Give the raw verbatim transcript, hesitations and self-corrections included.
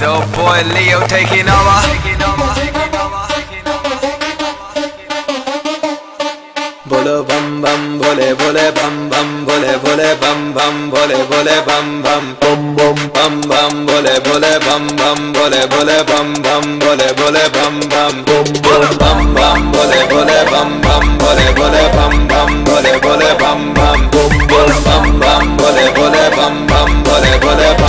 Dope boy Leo taking over. Bolo bum bum, bole bole bum bum, bole bole bum bum, bole bole bum bum, bum bum bum bum, bole bole bum bum, bole bole bum bum, bole bole bum bum, bolo bum bum, bole bole bum bum, bole bole bum bum, bole bole bum bum, bolo bum bum, bole bole bum bum, bole bole